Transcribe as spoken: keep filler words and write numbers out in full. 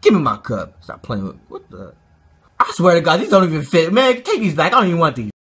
Give me my cup. Stop playing with what the. I swear to God, these don't even fit. Man, take these back. I don't even want these.